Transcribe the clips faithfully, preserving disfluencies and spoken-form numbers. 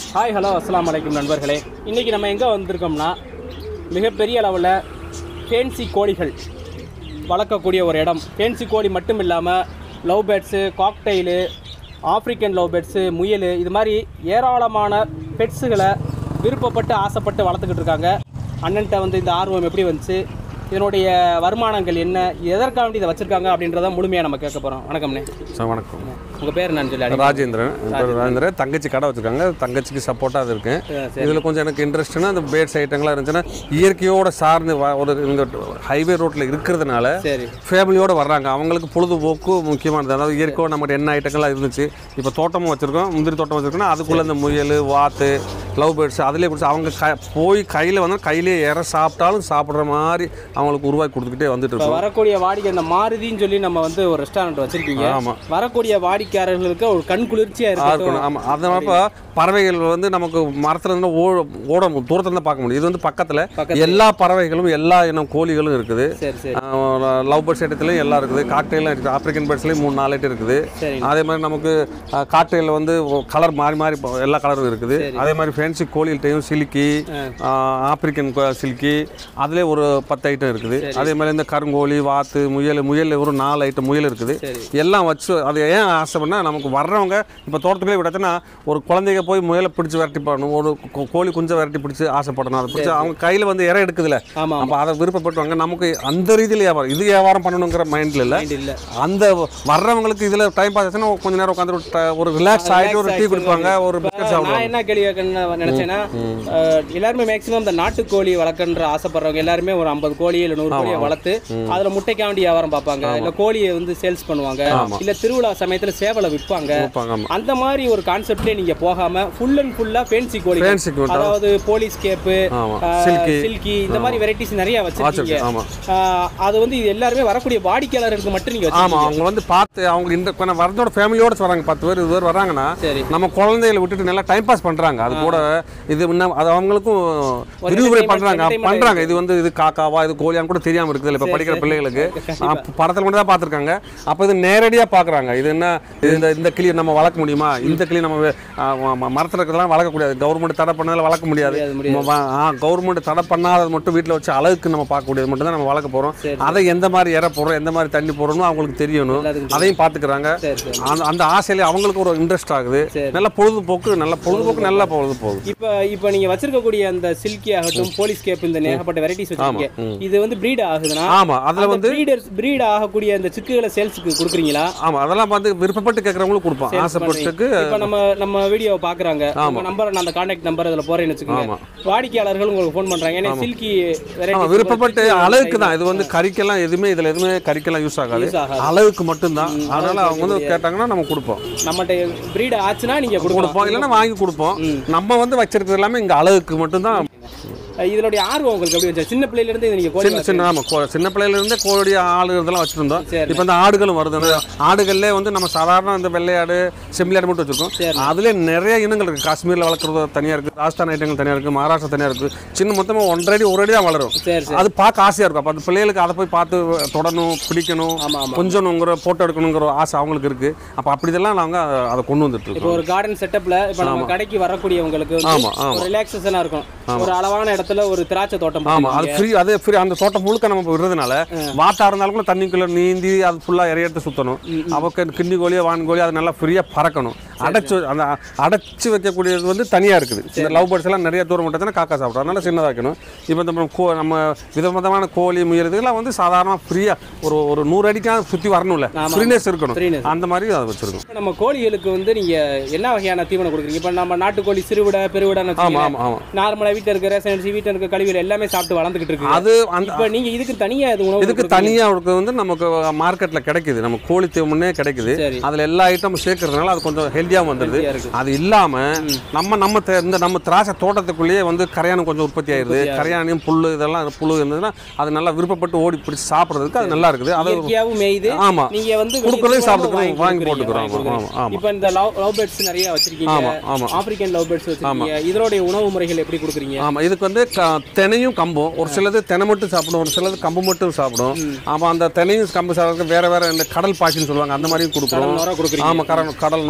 Hi hello அஸ்ஸலாமு அலைக்கும் நண்பர்களே. இன்றைக்கி நம்ம எங்கே வந்திருக்கோம்னா மிகப்பெரிய அளவில் ஃபேன்சி கோழிகள் வளர்க்கக்கூடிய ஒரு இடம். ஃபேன்சி கோழி மட்டும் இல்லாமல் love birds, cockatiel, African love birds, முயல், இது மாதிரி ஏராளமான பெட்ஸுகளை விருப்பப்பட்டு ஆசைப்பட்டு வளர்த்துக்கிட்டு இருக்காங்க. அண்ணன்ட்ட வந்து இந்த ஆர்வம் எப்படி வந்துச்சு, இதனுடைய வருமானங்கள் என்ன, எதற்காண்டி இதை வச்சுருக்காங்க அப்படின்றத முழுமையாக நம்ம கேட்க போகிறோம். வணக்கம்ண்ணே. சார் வணக்கம். உங்கள் பேர் என்னன்னு சொல்லி? ராஜேந்திரன். ராஜேந்திரன் தங்கச்சி கடை வச்சுருக்காங்க. தங்கச்சிக்கு சப்போர்ட்டாக அது இருக்குது. இதில் கொஞ்சம் எனக்கு இன்ட்ரெஸ்ட்னா அந்த பேட்ஸ் ஐட்டங்களாக இருந்துச்சுன்னா இயற்கையோடு சார்ந்து ஒரு இந்த ஹைவே ரோட்டில் இருக்கிறதுனால ஃபேமிலியோடு வர்றாங்க. அவங்களுக்கு பொழுதுபோக்கு முக்கியமானது. அதாவது இயற்கையோடு நம்மகிட்ட என்ன ஐட்டங்கள்லாம் இருந்துச்சு. இப்போ தோட்டமும் வச்சுருக்கோம், முந்திரி தோட்டம் வச்சுருக்கோன்னா அதுக்குள்ளே இந்த முயல், வாத்து, லவ் பேர்ட்ஸ் அதிலே பிடிச்சி அவங்க க போய் கையில் வந்து கையிலேயே இற சாப்பிட்டாலும் சாப்பிட்ற மாதிரி அவங்களுக்கு உருவாக்கி கொடுத்துக்கிட்டே வந்துட்டு இருக்கோம். வரக்கூடிய வாடிக்கை அந்த மாருதின்னு சொல்லி நம்ம வந்து ஒரு ரெஸ்டாரண்ட் வச்சுருக்கீங்க. ஆமாம், வரக்கூடிய வாடிக்கையாளர்களுக்கு ஒரு கண் குளிர்ச்சியாக இருக்கணும். ஆமாம், அதனால பறவைகள் வந்து நமக்கு மரத்தில் இருந்து ஓ ஓட தூரத்தில் தான் பார்க்க முடியும். இது வந்து பக்கத்தில் எல்லா பறவைகளும் எல்லா இனம் கோழிகளும் இருக்குது. லவ் பேர்ட்ஸ் ஐட்டத்துலையும் எல்லாம் இருக்குது. காக்டெயிலும் இருக்குது. ஆப்ரிக்கன் பேர்ட்ஸ்லேயும் மூணு நாலு ஐட்டம் இருக்குது. அதே மாதிரி நமக்கு காக்டெயிலில் வந்து கலர் மாறி மாறி எல்லா கலரும் இருக்குது. அதே மாதிரி ஃபேன்சி கோழிகிட்டையும் சில்கி, ஆப்ரிக்கன் சில்கி, அதிலே ஒரு பத்து ஐட்டம் இருக்குது. அதே மாதிரி இந்த கருங்கோழி, வாத்து, முயல், முயல் ஒரு நாலு ஐட்டம் முயல் இருக்குது. எல்லாம் வச்சு அது ஏன் ஆசை பண்ணால் நமக்கு வர்றவங்க இப்போ தோட்டத்துக்குள்ளே விடாச்சுன்னா ஒரு குழந்தைங்க போய் முயலை பிடிச்சி விரட்டி போடணும், ஒரு கோழி குஞ்சை விரட்டி பிடிச்சி ஆசைப்படணும். அதை பிடிச்சி அவங்க கையில் வந்து இறை எடுக்குதுல, அப்போ அதை விருப்பப்பட்டுவாங்க. நமக்கு அந்த ரீதியில் வியாபாரம், இது வியாபாரம் பண்ணணுங்கிற மைண்டில் இல்லை. அந்த வர்றவங்களுக்கு இதில் டைம் பாஸ் ஆச்சுன்னா கொஞ்சம் நேரம் உட்காந்து ஒரு ரிலாக்ஸ் ஆகிட்டு ஒரு டீ குடிப்பாங்க, ஒரு பிஸ்கட் சாப்பிடுவாங்க. என்ன கேள்வி கேட்கணும்னு நினச்சேன்னா, எல்லாருமே மேக்ஸிமம் இந்த நாட்டுக்கோழி வளர்க்கன்ற ஆசைப்படுறவங்க எல்லாருமே ஒரு ஐம்பது கோழி இல்லை நூறு கோழியை வளர்த்து அதில் முட்டைக்காண்டி வியாபாரம் பார்ப்பாங்க, இல்லை கோழியை வந்து சேல்ஸ் பண்ணுவாங்க, இல்லை திருவிழா சமயத்தில் சேவலை விற்பாங்க. அந்த மாதிரி ஒரு கான்செப்ட்லேயே நீங்கள் போகாம ஃபுல் அண்ட் ஃபுல்லா ஃபேன்சி கோழி, அதாவது போலீஸ் கேப்பு, சில்கி, இந்த மாதிரி வெரைட்டிஸ் நிறைய வச்சிருக்கீங்க. அது வந்து இது எல்லாருமே வரக்கூடிய வாடிக்கையாளருக்கு மட்டும் நீங்க ஆமா அவங்க வந்து பார்த்து அவங்க இந்த வரதோட ஃபேமிலியோட வராங்க. பத்து பேர் இருபது பேர் வராங்கன்னா நம்ம குழந்தைகளை விட்டுட்டு நல்லா டைம் பாஸ் பண்றாங்க. அது கூட இது அது அவங்களுக்கும் விரிவுரை பண்றாங்க பண்றாங்க இது வந்து இது காக்காவா இது கோழியான்னு கூட தெரியாம இருக்குது. இப்போ படிக்கிற பிள்ளைகளுக்கு படத்தில் மட்டும் தான் பார்த்துருக்காங்க. அப்போ இது நேரடியாக பார்க்குறாங்க. இது என்ன இந்த இந்த கிளி நம்ம வளர்க்க முடியுமா, இந்த கிளி நம்ம மரத்தில் இருக்கிறதெல்லாம் வளர்க்கக்கூடாது, கவர்மெண்ட் தடை பண்ணாலும் வளர்க்க முடியாது. கவர்மெண்ட் தடை பண்ணாதது மட்டும் வீட்டில் வச்சு அழகுக்கு நம்ம பார்க்கக்கூடியது மட்டும் தான் நம்ம வளர்க்க போகிறோம். அதை எந்த மாதிரி இற போடுறோம், எந்த மாதிரி தண்ணி போடுறோம்னு அவங்களுக்கு தெரியணும். அதையும் பார்த்துக்கிறாங்க. அந்த ஆசையில அவங்களுக்கு ஒரு இன்ட்ரெஸ்ட் ஆகுது. நல்ல பொழுதுபோக்கு நல்ல பொழுதுபோக்கு நல்ல பொழுதுபோக்கு. இப்போ இப்போ நீங்கள் வச்சிருக்கக்கூடிய அந்த சில்கி ஆகட்டும், போலீஸ் கேப், இந்த ஏகப்பட்ட வெரைட்டிஸ் வச்சிருக்கீங்க. இது வந்து பிரீட் ஆகுதுன்னா ஆமா அதில் வந்து பிரீட் ஆகக்கூடிய அந்த சிக்குகளை சேல்ஸுக்கு கொடுக்குறீங்களா? ஆமா அதெல்லாம் வந்து விருப்பப்பட்டு கேட்குறவங்களுக்கு கொடுப்போம். ஆசைப்பட்டுக்கு இப்போ நம்ம நம்ம வீடியோவை பார்க்குறாங்க, நம்பர் நான் அந்த கான்டாக்ட் நம்பர் அதில் போறேன்னு வச்சுக்கோங்க, வாடிக்கையாளர்கள் உங்களுக்கு ஃபோன் பண்றாங்க. ஏன்னா சில்கி வெரைட்டி விருப்பப்பட்டு அழகுக்கு தான். இது வந்து கறிக்கெல்லாம் எதுவுமே இதில் எதுவுமே கறிக்கெல்லாம் யூஸ் ஆகாது, அழகுக்கு மட்டும்தான். அதனால அவங்க வந்து கேட்டாங்கன்னா நம்ம கொடுப்போம். நம்மகிட்ட பிரீட் ஆச்சுன்னா நீங்க கொடுப்போம், இல்லைன்னா வாங்கி கொடுப்போம். நம்ம வந்து வச்சிருக்கிறது எல்லாமே இங்கே அழகுக்கு மட்டும்தான். இதனுடைய ஆர்வம் உங்களுக்கு எப்படி வச்சா? சின்ன பிள்ளையில இருந்து நீங்க கோழி சின்ன சின்ன ஆமா சின்ன பிள்ளையில இருந்தே கோழி ஆடு இதெல்லாம் வச்சிருந்தோம். இப்போ இந்த ஆடுகளும் வருது. ஆடுகள்லேயே வந்து நம்ம சாதாரண இந்த வெள்ளையாடு, செம்பிளாடு மட்டும் வச்சிருக்கோம். அதுலேயே நிறைய இனங்கள் இருக்குது. காஷ்மீரில் வளர்க்குறது தனியாக இருக்குது, ராஜஸ்தான் ஐட்டங்கள் தனியாக இருக்குது, மகாராஷ்டிரா தனியாக இருக்குது. சின்ன மொத்தமாக ஒன்றரை அடி ஒரு அடி தான் வளரும். அது பார்க்க ஆசையாக இருக்கும். அப்போ அந்த பிள்ளைகளுக்கு அதை போய் பார்த்து தொடணும், பிடிக்கணும், கொஞ்சணுங்கிற ஃபோட்டோ எடுக்கணுங்கிற ஆசை அவங்களுக்கு இருக்குது. அப்போ அப்படி இதெல்லாம் நாங்கள் அதை கொண்டு வந்துட்டு இருக்கோம். இப்போ ஒரு கார்டன் செட்டப்பில் இப்போ நம்ம கடைக்கு வரக்கூடியவங்களுக்கு ரிலாக்ஸேஷனாக இருக்கும். ஒரு அளவான இடத்துல ஒரு திராட்சை தோட்டம். ஆமா அது ஃப்ரீ. அது ஃப்ரீ. அந்த தோட்டம் முழுக்க நம்ம விடுறதுனால வாட்டா இருந்தாலும் கூட தண்ணிக்குள்ள நீந்தி அது ஃபுல்லா இறையெடுத்து சுத்தணும். அப்போ கிண்ணி கோழியோ வான் கோழியோ அது நல்லா ஃப்ரீயா பறக்கணும். அடைச்சு அந்த அடைச்சு வைக்கக்கூடியது வந்து தனியா இருக்குது. இந்த லவ் பேர்ட்ஸ் எல்லாம் நிறைய தூரம் மட்டும் காக்கா சாப்பிடும், அதனால சின்னதாக வைக்கணும். இப்போ நம்ம நம்ம விதவிதமான கோழி முயல் இதெல்லாம் வந்து சாதாரணமாக ஃப்ரீயா ஒரு ஒரு நூறு அடிக்காக சுற்றி வரணும்ல, ஃப்ரீனஸ் இருக்கணும். அந்த மாதிரி அதை வச்சிருக்கோம். நம்ம கோழிகளுக்கு வந்து நீங்க என்ன வகையான தீவனம் கொடுக்குறீங்க? இப்போ நம்ம நாட்டுக்கோழி சிறுவிட பெருவிடன்னு நார்மலா வீட்டில் இருக்கிற ரெசிடென்சி வீட்டில் இருக்க கழிவுகள் எல்லாமே சாப்பிட்டு வளர்ந்துக்கிட்டு இருக்கு. அது இப்போ நீங்க இதுக்கு தனியா இது உணவு இதுக்கு தனியா வந்து நமக்கு மார்க்கெட்ல கிடைக்குது. நம்ம கோழி தீவனமே கிடைக்குது. அதுல எல்லா ஐட்டமும் சேர்க்கறதுனால அது கொஞ்சம் ஹெல்தியாகவும் வந்துடுது. அது இல்லாம நம்ம நம்ம இந்த நம்ம திராட்சை தோட்டத்துக்குள்ளேயே வந்து கரையானம் கொஞ்சம் உற்பத்தி ஆயிடுது. கரையானியும் புல்லு இதெல்லாம் புல்லு இருந்ததுன்னா அது நல்லா விருப்பப்பட்டு ஓடி பிடிச்சி சாப்பிட்றதுக்கு அது நல்லா இருக்குது. அது ஆமா நீங்க வந்து கொடுக்கறதே சாப்பிட்டுக்கிறோம், வாங்கி போட்டுக்கிறோம். இப்போ இந்த லவ் பேர்ட்ஸ் நிறைய வச்சிருக்கீங்க. ஆமா ஆமா ஆப்பிரிக்கன் லவ் பேர்ட்ஸ் வச்சிருக்கீங்க. இதோட உணவு முறைகள் எப்படி கொடுக்குறீங்க? ஆமா இதுக்கு வந்து தெனையும் கம்பும், ஒரு சிலது தெனை மட்டும் சாப்பிடும், ஒரு சிலது கம்பு மட்டும் சாப்பிடும். ஆமா அந்த தெனையும் கம்பு சாப்பிட்றதுக்கு வேற வேற இந்த கடல் பாசின்னு சொல்லுவாங்க, அந்த மாதிரியும் கொடுக்குறோம். ஆமா கடல் நுரையும் கொடுக்குறோம்.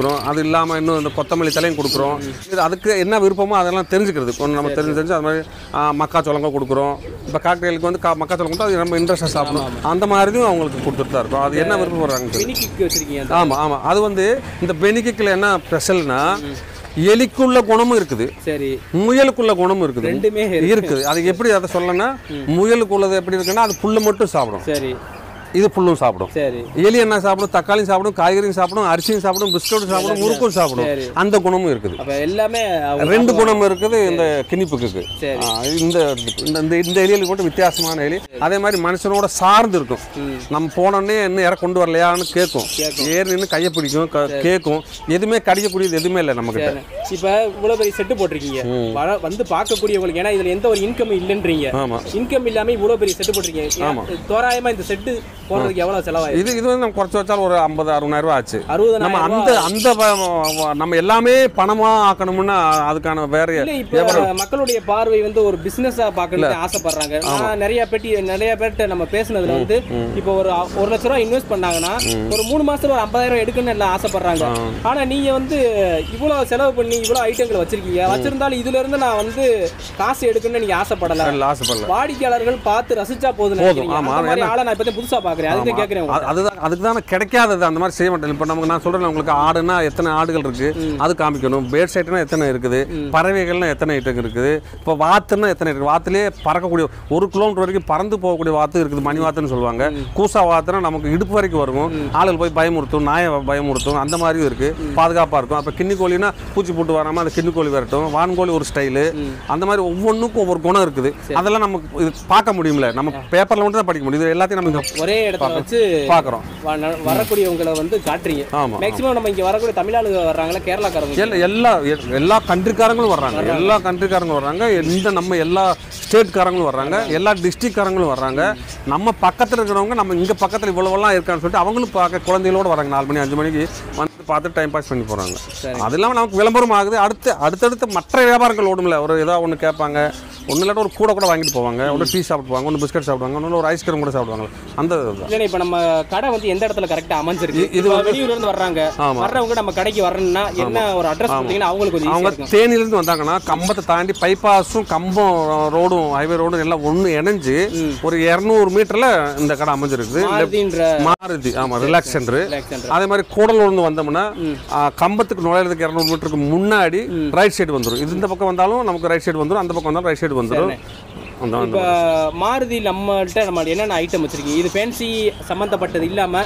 கொடுக்குறோம். அது இல்லாமல் இன்னும் இந்த கொத்தமல்லி தலையும் கொடுக்குறோம். இது அதுக்கு என்ன விருப்பமோ அதெல்லாம் தெரிஞ்சுக்கிறது கொஞ்சம் நம்ம தெரிஞ்சு தெரிஞ்சு அது மாதிரி மக்காச்சோளங்க கொடுக்குறோம். இப்போ காக்டெயிலுக்கு வந்து கா மக்காச்சோளம் கொடுத்தா அது நம்ம இன்ட்ரெஸ்ட்டாக சாப்பிடணும். அந்த மாதிரியும் அவங்களுக்கு கொடுத்துட்டு தான் இருக்கும். அது என்ன விருப்பப்படுறாங்க. ஆமாம் ஆமாம் அது வந்து இந்த பெனிக்கில் என்ன ஸ்பெஷல்னா எலிக்குள்ள குணமும் இருக்குது, சரி, முயலுக்குள்ள குணமும் இருக்குது, ரெண்டுமே இருக்குது. அது எப்படி அதை சொல்லணும்னா முயலுக்குள்ளது எப்படி இருக்குன்னா அது புல்லு மட்டும் சாப்பிடும், சரி, இது புல்லும் சாப்பிடும். சரி, எலி என்ன சாப்பிடும்? தக்காளியும் சாப்பிடும், காய்கறியும் சாப்பிடும், அரிசியும் சாப்பிடும், பிஸ்கட்டும் சாப்பிடும், முறுக்கும் சாப்பிடும். அந்த குணமும் இருக்குது. எல்லாமே ரெண்டு குணம் இருக்குது இந்த கிணிப்புக்கு. இந்த இந்த எலிகளுக்கு மட்டும் வித்தியாசமான எலி. அதே மாதிரி மனுஷனோட சார்ந்து இருக்கும். நம்ம போனோடனே இன்னும் யாரை கொண்டு வரலையான்னு கேட்கும், ஏறி நின்று கையை பிடிக்கும், கேட்கும். எதுவுமே கடிக்கக்கூடியது எதுவுமே இல்லை நம்ம கிட்ட. இப்ப இவ்வளவு பெரிய செட்டு போட்டிருக்கீங்க, வந்து பார்க்கக்கூடியவங்களுக்கு, ஏன்னா இதுல எந்த ஒரு இன்கம் இல்லைன்றீங்க. ஆமா, இன்கம் இல்லாம இவ்வளவு பெரிய செட்டு போட்டிருக்கீங்க. ஆமா, தோராயமா இந்த செட்டு போறதுக்கு எவ்வளவு செலவாயிருக்கு? இது இது வந்து நம்ம குறைச்சு வச்சாலும் ஒரு ஐம்பது அறுபதாயிரம் ரூபாய் ஆச்சு. நம்ம அந்த அந்த நம்ம எல்லாமே பணமா ஆக்கணும்னா அதுக்கான வேற மக்களுடைய பார்வை வந்து ஒரு பிசினஸா பார்க்கணும்னு ஆசைப்படுறாங்க. நிறைய பேட்டி நிறைய பேர்ட்ட நம்ம பேசுனதுல வந்து இப்போ ஒரு ஒரு லட்ச ரூபாய் இன்வெஸ்ட் பண்ணாங்கன்னா ஒரு மூணு மாசத்துல ஒரு ஐம்பதாயிரம் எடுக்கணும்னு எல்லாம் ஆசைப்படுறாங்க. ஆனா நீங்க வந்து இவ்வளவு செலவு பண்ணி இவ்வளவு ஐட்டங்கள் வச்சிருக்கீங்க. வச்சிருந்தாலும் இதுல இருந்து நான் வந்து காசு எடுக்கணும்னு நீங்க ஆசைப்படல. ஆசைப்படல வாடிக்கையாளர்கள் பார்த்து ரசிச்சா போதும். ஆளை நான் இப்ப புதுசா பாக்குறேன். அதுதான் அதுக்கு தான் கிடைக்காதது. அந்த மாதிரி செய்ய மாட்டேன். இப்போ நமக்கு நான் சொல்றேன், உங்களுக்கு ஆடுனா எத்தனை ஆடுகள் இருக்கு அது காமிக்கணும், பேர்ட் சைட்னா எத்தனை இருக்குது, பறவைகள்னா எத்தனை ஐட்டம் இருக்குது, இப்போ வாத்துன்னா எத்தனை இருக்குது, வாத்துலேயே பறக்கக்கூடிய ஒரு கிலோமீட்டர் வரைக்கும் பறந்து போகக்கூடிய வாத்து இருக்குது, மணி வாத்துன்னு சொல்லுவாங்க. கூசா வாத்துனா நமக்கு இடுப்பு வரைக்கும் வரும், ஆளுகள் போய் பயமுறுத்தும், நாயை பயமுறுத்தும், அந்த மாதிரியும் இருக்கு, பாதுகாப்பாக இருக்கும். அப்போ கிண்ணி கோழினா பூச்சி போட்டு வராமல் அந்த கிண்ணி கோழி வரட்டும், வான்கோழி ஒரு ஸ்டைலு, அந்த மாதிரி ஒவ்வொன்றுக்கும் ஒவ்வொரு குணம் இருக்குது. அதெல்லாம் நமக்கு இது பார்க்க முடியுமில்ல, நம்ம பேப்பரில் மட்டும் தான் படிக்க முடியும். இது எல்லாத்தையும் நம்ம ஒரே இடத்துல வச்சு பார்க்குறோம். வரக்கூடியவங்களை வந்து காட்டுறீங்க. ஆமாம், மேக்ஸிமம் நம்ம இங்கே வரக்கூடிய தமிழ்நாடு வர்றாங்களா, கேரளாக்காரங்க, எல்லா எல்லா கண்ட்ரிக்காரங்களும் வர்றாங்க, எல்லா கண்ட்ரிக்காரங்களும் வர்றாங்க, இந்த நம்ம எல்லா ஸ்டேட்காரங்களும் வர்றாங்க, எல்லா டிஸ்ட்ரிக்ட்காரங்களும் வர்றாங்க. நம்ம பக்கத்தில் இருக்கிறவங்க நம்ம இங்கே பக்கத்தில் இவ்வளோலாம் இருக்கான்னு சொல்லிட்டு அவங்களும் பார்க்க குழந்தைகளோடு வராங்க. நாலு மணி அஞ்சு மணிக்கு வந்து பார்த்து டைம் பாஸ் பண்ணி போகிறாங்க. அது இல்லாமல் நமக்கு விளம்பரம் ஆகுது. அடுத்து அடுத்தடுத்து மற்ற வியாபாரங்கள் ஓடும்ல, ஒரு ஏதாவது ஒன்று கேட்பாங்க, ஒன்றும் இல்லாட்ட ஒரு கூட கூட வாங்கிட்டு போவாங்க, ஒன்று டீ சாப்பிடுவாங்க, ஒன்று பிஸ்கட் சாப்பிடுவாங்க, ஒன்று ஒரு ஐஸ்கிரீம் கூட சாப்பிடுவாங்க. அந்த இல்லை இப்போ நம்ம கடை வந்து எந்த இடத்துல கரெக்டாக அமைஞ்சிருக்கு, இது வெளியூர்லேருந்து வர்றாங்க, வர்றவங்க நம்ம கடைக்கு வரணும்னா என்ன ஒரு அட்ரஸ் கொடுத்தீங்கன்னா அவங்களுக்கு அவங்க தேனியிலேருந்து வந்தாங்கன்னா கம்பத்தை தாண்டி பைபாஸும் கம்பம் ரோடும் ஹைவே ரோடும் எல்லாம் ஒன்று இணைஞ்சு ஒரு இரநூறு மீட்டரில் இந்த கடை அமைஞ்சிருக்குது. மாருதி, ஆமாம், ரிலாக்ஸ் சென்டர். அதே மாதிரி கூடலூர்ந்து வந்தோம்னா கம்பத்துக்கு நுழையிறதுக்கு இரநூறு மீட்டருக்கு முன்னாடி ரைட் சைடு வந்துடும். இது இந்த பக்கம் வந்தாலும் நமக்கு ரைட் சைடு வந்துடும், அந்த பக்கம் வந்தாலும் ரைட் சைடு வந்துடும். இப்போ மாருதி நம்மள்ட்ட நம்ம என்னென்ன ஐட்டம் வச்சிருக்கீங்க? இது ஃபேன்சி சம்மந்தப்பட்டது இல்லாமல்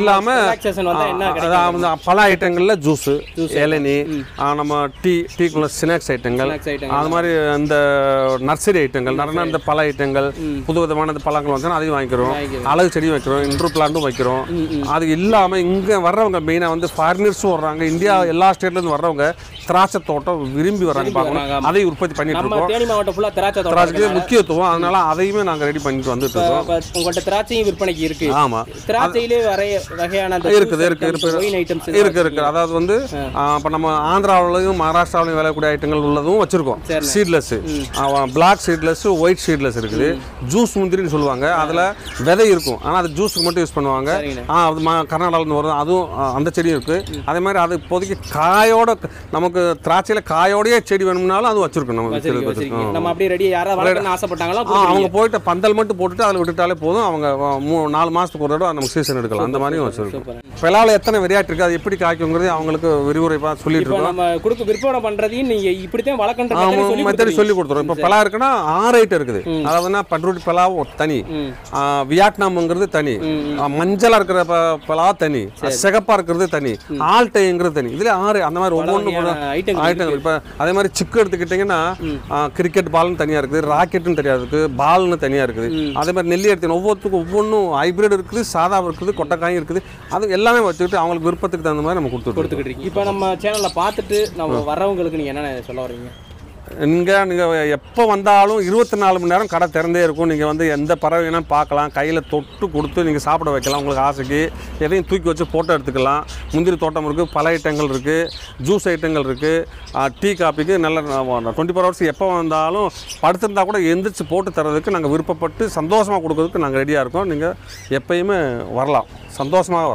இல்லாமல் பல ஐட்டங்களில் ஜூஸு, இளநீ, நம்ம டீ டீக்குள்ள ஸ்நாக்ஸ் ஐட்டங்கள், அது மாதிரி இந்த நர்சரி ஐட்டங்கள், நிறைய இந்த பல ஐட்டங்கள், புது விதமான இந்த பழங்கள் வந்து அதையும் வாங்கிக்கிறோம். அழகு செடியும் வைக்கிறோம், இன்ட்ரூ பிளான்ட்டும் வைக்கிறோம். அது இல்லாமல் இங்கே வர்றவங்க மெயினாக வந்து ஃபாரினர்ஸும் வர்றாங்க. இந்தியா எல்லா ஸ்டேட்லேருந்து வர்றவங்க திராட்சை தோட்டம் விரும்பி வர்றாங்க, பார்க்கணும். அதையும் உற்பத்தி பண்ணிட்டு இருக்கோம். தேனி மாவட்டம் ஃபுல்லாக திராட்சை தோட்டம் முக்கியத்துவம், அதனால அதையுமே நாங்கள் ரெடி பண்ணிட்டு வந்துட்டு இருக்கோம். உங்கள்கிட்ட திராட்சையும் விற்பனைக்கு இருக்கு. ஆமாம், திராட்சையிலே வரைய வகையான இருக்குது இருக்கு இருக்கு இருக்கு இருக்கு அதாவது வந்து இப்போ நம்ம ஆந்திராவிலையும் மகாராஷ்டிராவிலையும் விளையக்கூடிய ஐட்டங்கள் உள்ளதும் வச்சிருக்கோம். Seedless, black seedless, white seedless இருக்குது. ஜூஸ் முந்திரின்னு சொல்லுவாங்க, அதில் விதை இருக்கும், ஆனால் அது ஜூஸுக்கு மட்டும் யூஸ் பண்ணுவாங்க. அது கர்நாடகாவிலேருந்து வரும், அதுவும் அந்த செடியும் இருக்கு. அதே மாதிரி அது இப்போதைக்கு காயோட நமக்கு திராட்சையில காயோடய செடி வேணும்னாலும் அது வச்சிருக்கோம். நம்ம நம்ம அப்படியே ரெடி யாராவது ஆசைப்பட்டாங்களோ அவங்க போயிட்டு பந்தல் மட்டும் போட்டுட்டு அதில் விட்டுட்டாலே போதும். அவங்க நாலு மாசத்துக்கு ஒரு தடவை நம்ம சீசன் எடுக்கலாம். அந்த மாதிரியும் வச்சிருக்கோம். பிளாவில் எத்தனை வெரைட்டி இருக்கு, அது எப்படி காய்க்குங்கிறது அவங்களுக்கு விரிவுரை சொல்லிட்டு இருக்கோம். நம்ம கொடுத்து விற்பனை பண்றதையும் நீங்க இப்படித்தான் வளர்க்கணும் மெத்தட் சொல்லி கொடுத்துருவோம். இப்போ பிளா இருக்குன்னா ஆறு ஐட்டம் இருக்குது. அதாவதுன்னா பண்ருட்டி பிளாவும் தனி, வியட்நாம்ங்கிறது தனி, மஞ்சளா இருக்கிற பிளா தனி, சிகப்பா இருக்கிறது தனி, ஆல்டைங்கிறது தனி. இதுல ஆறு அந்த மாதிரி ஒவ்வொன்று ஐட்டங்கள். இப்போ அதே மாதிரி சிக்கு எடுத்துக்கிட்டீங்கன்னா கிரிக்கெட் பால்னு தனியாக இருக்குது, ராக்கெட்னு தனியாக இருக்குது, பால்னு தனியாக இருக்குது. அதே மாதிரி நெல்லி எடுத்து ஒவ்வொருத்துக்கும் ஒவ்வொன்றும் ஹைப்ரிட் இருக்குது, சாதா இருக்குது, கொட்டைக்காயும் இருக்குது. அது எல்லாமே வச்சுக்கிட்டு அவங்களுக்கு விருப்பத்துக்கு தகுந்த மாதிரி நம்ம கொடுத்து கொடுத்துக்கிட்டு இருக்கோம். இப்போ நம்ம சேனலில் பார்த்துட்டு நம்ம வர்றவங்களுக்கு நீங்கள் என்ன சொல்ல வரீங்க? இங்கே நீங்கள் எப்போ வந்தாலும் இருபத்தி நாலு மணி நேரம் கடை திறந்தே இருக்கும். நீங்கள் வந்து எந்த பறவை வேணாலும் பார்க்கலாம், கையில் தொட்டு கொடுத்து நீங்கள் சாப்பிட வைக்கலாம். உங்களுக்கு ஆசைக்கு எதையும் தூக்கி வச்சு ஃபோட்டோ எடுத்துக்கலாம். முந்திரி தோட்டம் இருக்குது, பல ஐட்டங்கள் இருக்குது, ஜூஸ் ஐட்டங்கள் இருக்குது, டீ காப்பிக்கு நல்ல டுவெண்ட்டி ஃபோர் ஹவர்ஸ் எப்போ வந்தாலும் படுத்திருந்தா கூட எந்திரிச்சு போட்டு தரதுக்கு நாங்கள் விருப்பப்பட்டு சந்தோஷமாக கொடுக்கறதுக்கு நாங்கள் ரெடியாக இருக்கோம். நீங்கள் எப்பயுமே வரலாம், சந்தோஷமாக வரலாம்.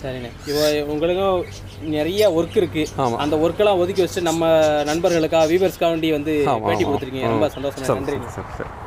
சரிண்ணே. இப்போ உங்களுக்கும் நிறைய ஒர்க் இருக்குது, அந்த ஒர்க்கெல்லாம் ஒதுக்கி வச்சுட்டு நம்ம நண்பர்களுக்காக வீவர்ஸ்க்காக வேண்டி வந்து பேட்டி கொடுத்துருக்கீங்க. ரொம்ப சந்தோஷம். நன்றி.